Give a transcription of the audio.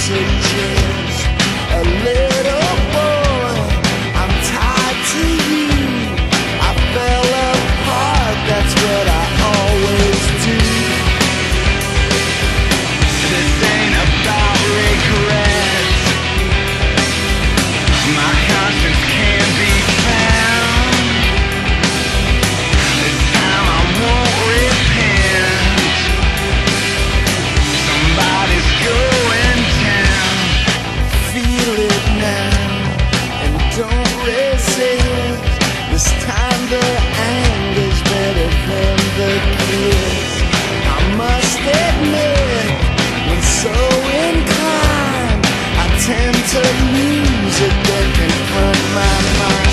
messages. A little boy, I'm tied to you. I fell apart, that's what I always do. This ain't about regret. My conscience can't be found. This time I won't repent. Somebody's going down. Feel it now and don't resist. This time the anger's better than the kiss. I must admit, when so inclined, I tend to lose it, then confront my mind.